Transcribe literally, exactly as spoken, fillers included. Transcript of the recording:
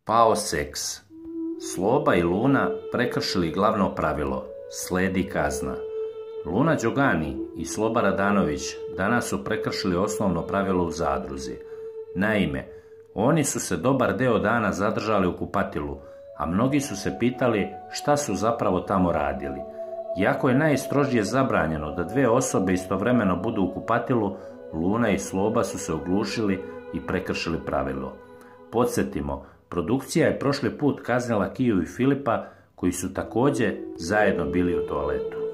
Pao seks. Sloba i Luna prekršili glavno pravilo. Sledi kazna. Luna Đogani i Sloba Radanović danas su prekršili osnovno pravilo u zadruzi. Naime, oni su se dobar deo dana zadržali u kupatilu, a mnogi su se pitali šta su zapravo tamo radili. Iako je najstrožije zabranjeno da dve osobe istovremeno budu u kupatilu, Luna i Sloba su se oglušili i prekršili pravilo. Podsjetimo, produkcija je prošli put kaznila Kiju i Filipa, koji su također zajedno bili u toaletu.